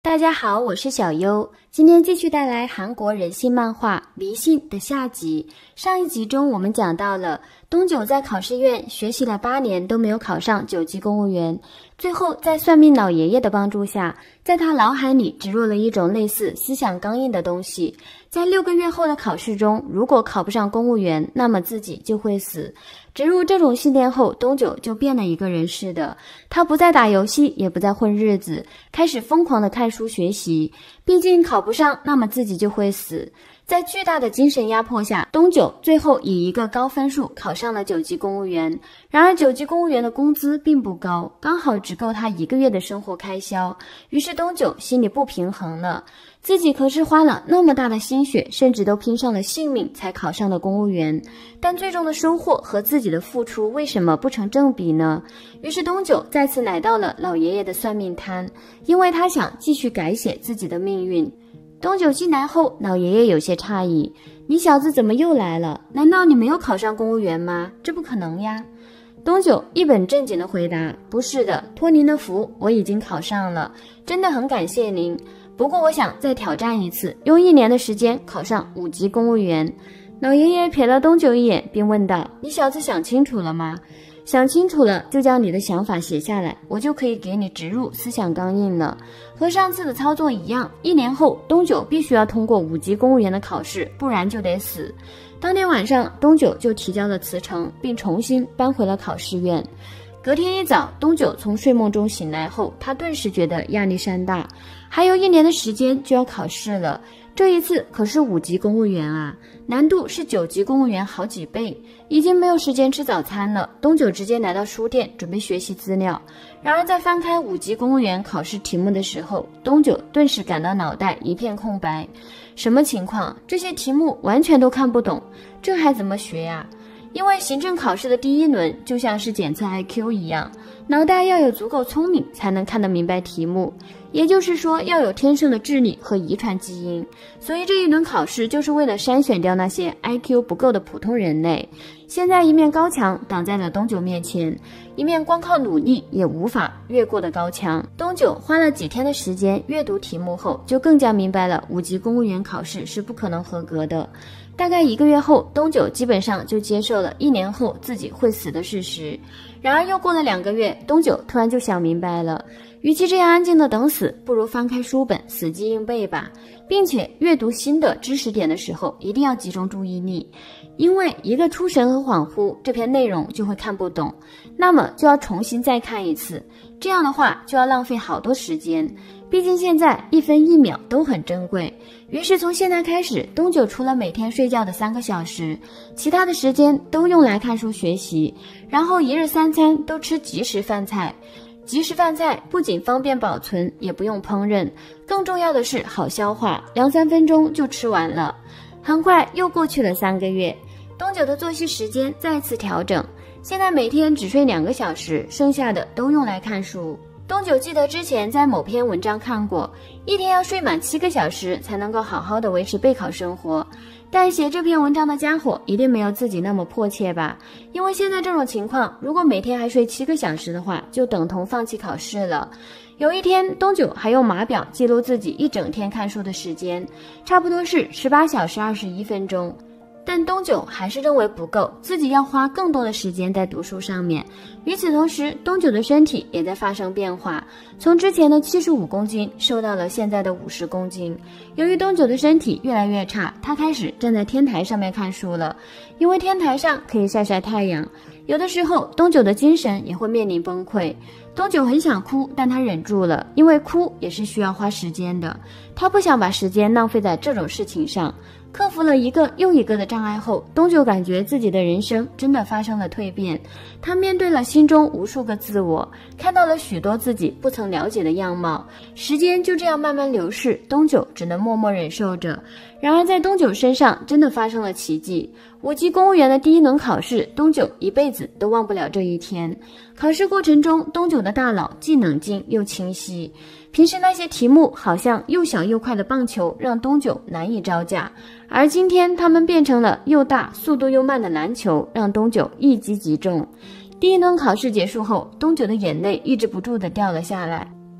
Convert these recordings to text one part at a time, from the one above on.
大家好，我是小优，今天继续带来韩国人性漫画《迷信》的下集。上一集中我们讲到了东九在考试院学习了8年都没有考上9级公务员，最后在算命老爷爷的帮助下，在他脑海里植入了一种类似思想钢印的东西，在6个月后的考试中，如果考不上公务员，那么自己就会死。植入这种信念后，东九就变了一个人似的，他不再打游戏，也不再混日子，开始疯狂的看书学习。毕竟考不上，那么自己就会死。在巨大的精神压迫下，东九最后以一个高分数考上了9级公务员。然而9级公务员的工资并不高，刚好只够他1个月的生活开销。于是东九心里不平衡了，自己可是花了那么大的心血，甚至都拼上了性命才考上的公务员，但最终的收获和自己的付出为什么不成正比呢？于是东九再次来到了老爷爷的算命摊，因为他想继续改写自己的命运。东九进来后，老爷爷有些诧异，你小子怎么又来了？难道你没有考上公务员吗？这不可能呀。东九一本正经地回答，不是的，托您的福，我已经考上了，真的很感谢您。不过我想再挑战一次，用1年的时间考上5级公务员。老爷爷瞥了东九一眼，并问道，你小子想清楚了吗？想清楚了，就将你的想法写下来，我就可以给你植入思想钢印了。和上次的操作一样，1年后东九必须要通过5级公务员的考试，不然就得死。当天晚上，东九就提交了辞呈，并重新搬回了考试院。隔天一早，东九从睡梦中醒来后，他顿时觉得压力山大，还有1年的时间就要考试了。这一次可是5级公务员啊，难度是9级公务员好几倍。已经没有时间吃早餐了，东九直接来到书店准备学习资料。然而在翻开5级公务员考试题目的时候，东九顿时感到脑袋一片空白。什么情况？这些题目完全都看不懂，这还怎么学呀？因为行政考试的第1轮就像是检测 IQ 一样，脑袋要有足够聪明才能看得明白题目，也就是说要有天生的智力和遗传基因。所以这一轮考试就是为了筛选掉那些 IQ 不够的普通人类。现在一面高墙挡在了东九面前，一面光靠努力也无法越过的高墙。东九花了几天的时间阅读题目后，就更加明白了5级公务员考试是不可能合格的。大概1个月后，东九基本上就接受了1年后自己会死的事实。然而又过了2个月，东九突然就想明白了，与其这样安静的等死，不如翻开书本死记硬背吧，并且阅读新的知识点的时候一定要集中注意力，因为一个出神和恍惚，这篇内容就会看不懂，那么就要重新再看一次，这样的话就要浪费好多时间，毕竟现在1分1秒都很珍贵。于是从现在开始，东九除了每天睡觉的3个小时，其他的时间都用来看书学习，然后1日3餐都吃即食饭菜。即食饭菜不仅方便保存，也不用烹饪，更重要的是好消化，2-3分钟就吃完了。很快又过去了3个月，东九的作息时间再次调整，现在每天只睡2个小时，剩下的都用来看书。东九记得之前在某篇文章看过，1天要睡满7个小时才能够好好的维持备考生活。但写这篇文章的家伙一定没有自己那么迫切吧？因为现在这种情况，如果每天还睡7个小时的话，就等同放弃考试了。有一天，东九还用码表记录自己一整天看书的时间，差不多是18小时21分钟。但东九还是认为不够，自己要花更多的时间在读书上面。与此同时，东九的身体也在发生变化，从之前的75公斤瘦到了现在的50公斤。由于东九的身体越来越差，他开始站在天台上面看书了，因为天台上可以晒晒太阳。有的时候，东九的精神也会面临崩溃。东九很想哭，但他忍住了，因为哭也是需要花时间的。他不想把时间浪费在这种事情上。克服了一个又一个的障碍后，东九感觉自己的人生真的发生了蜕变。他面对了心中无数个自我，看到了许多自己不曾了解的样貌。时间就这样慢慢流逝，东九只能默默忍受着。然而在东九身上真的发生了奇迹。5级公务员的第1轮考试，东九一辈子都忘不了这一天。考试过程中，东九的大脑既冷静又清晰。平时那些题目好像又小又快的棒球，让东九难以招架，而今天他们变成了又大速度又慢的篮球，让东九一击即中。第1轮考试结束后，东九的眼泪抑制不住地掉了下来。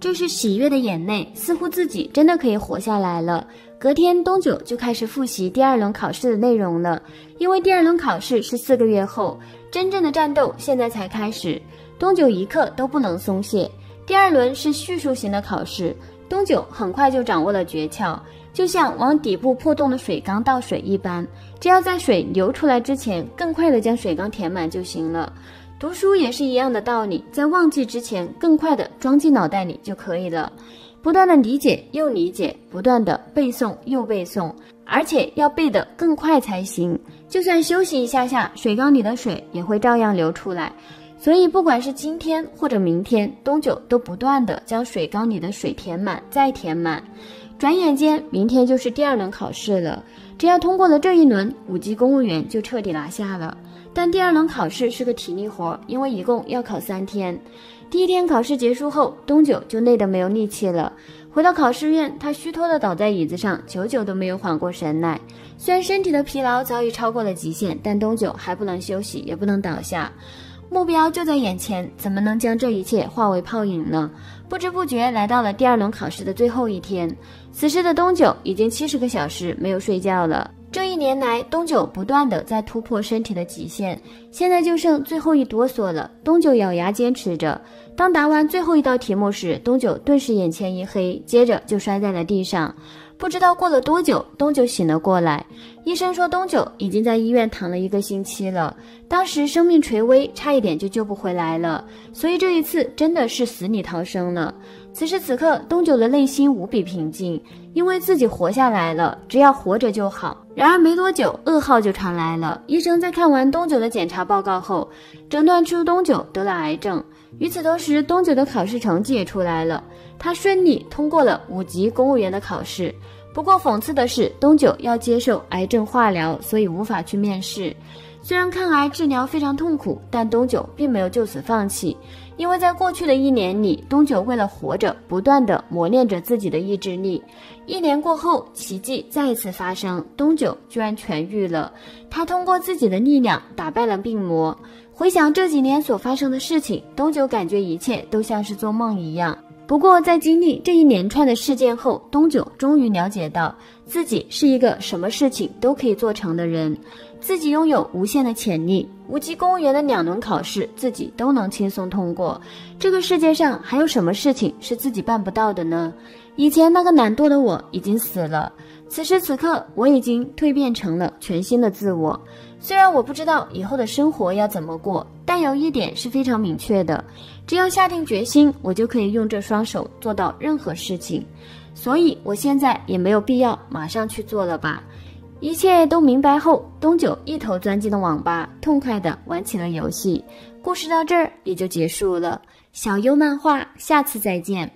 这是喜悦的眼泪，似乎自己真的可以活下来了。隔天，东九就开始复习第2轮考试的内容了，因为第2轮考试是4个月后，真正的战斗现在才开始。东九一刻都不能松懈。第2轮是叙述型的考试，东九很快就掌握了诀窍，就像往底部破洞的水缸倒水一般，只要在水流出来之前，更快地将水缸填满就行了。读书也是一样的道理，在忘记之前，更快地装进脑袋里就可以了。不断的理解又理解，不断的背诵又背诵，而且要背得更快才行。就算休息一下下，水缸里的水也会照样流出来。所以不管是今天或者明天，东九都不断地将水缸里的水填满再填满。转眼间明天就是第2轮考试了，只要通过了这一轮，5级公务员就彻底拿下了。但第2轮考试是个体力活，因为一共要考3天。第1天考试结束后，东九就累得没有力气了。回到考试院，他虚脱地倒在椅子上，久久都没有缓过神来。虽然身体的疲劳早已超过了极限，但东九还不能休息，也不能倒下。目标就在眼前，怎么能将这一切化为泡影呢？不知不觉来到了第2轮考试的最后一天，此时的东九已经70个小时没有睡觉了。这1年来，东九不断地在突破身体的极限，现在就剩最后一哆嗦了。东九咬牙坚持着。当答完最后一道题目时，东九顿时眼前一黑，接着就摔在了地上。不知道过了多久，东九醒了过来。医生说东九已经在医院躺了1个星期了，当时生命垂危，差一点就救不回来了，所以这一次真的是死里逃生了。此时此刻，东九的内心无比平静，因为自己活下来了，只要活着就好。然而没多久，噩耗就传来了。医生在看完东九的检查报告后，诊断出东九得了癌症。与此同时，东九的考试成绩也出来了，他顺利通过了5级公务员的考试。不过讽刺的是，东九要接受癌症化疗，所以无法去面试。虽然抗癌治疗非常痛苦，但东九并没有就此放弃，因为在过去的1年里，东九为了活着，不断地磨练着自己的意志力。1年过后，奇迹再一次发生，东九居然痊愈了。他通过自己的力量打败了病魔。回想这几年所发生的事情，东九感觉一切都像是做梦一样。不过在经历这一连串的事件后，东九终于了解到自己是一个什么事情都可以做成的人，自己拥有无限的潜力。5级公务员的2轮考试自己都能轻松通过，这个世界上还有什么事情是自己办不到的呢？以前那个懒惰的我已经死了，此时此刻我已经蜕变成了全新的自我。虽然我不知道以后的生活要怎么过，但有一点是非常明确的，只要下定决心，我就可以用这双手做到任何事情。所以我现在也没有必要马上去做了吧。一切都明白后，东九一头钻进了网吧，痛快地玩起了游戏。故事到这儿也就结束了。小优漫画，下次再见。